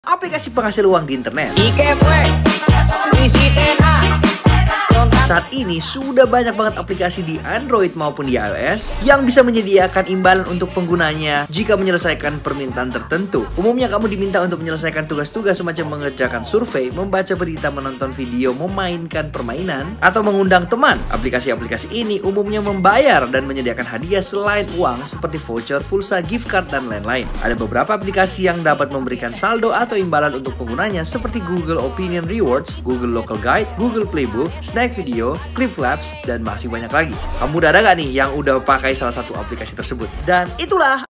Aplikasi penghasil uang di internet. Saat ini sudah banyak banget aplikasi di Android maupun di iOS yang bisa menyediakan imbalan untuk penggunanya jika menyelesaikan permintaan tertentu. Umumnya kamu diminta untuk menyelesaikan tugas-tugas semacam mengerjakan survei, membaca berita, menonton video, memainkan permainan, atau mengundang teman. Aplikasi-aplikasi ini umumnya membayar dan menyediakan hadiah selain uang seperti voucher, pulsa, gift card, dan lain-lain. Ada beberapa aplikasi yang dapat memberikan saldo atau imbalan untuk penggunanya seperti Google Opinion Rewards, Google Local Guide, Google Playbook, Snack Video, Clip Labs, dan masih banyak lagi. Kamu udah ada gak nih yang udah pakai salah satu aplikasi tersebut? Dan itulah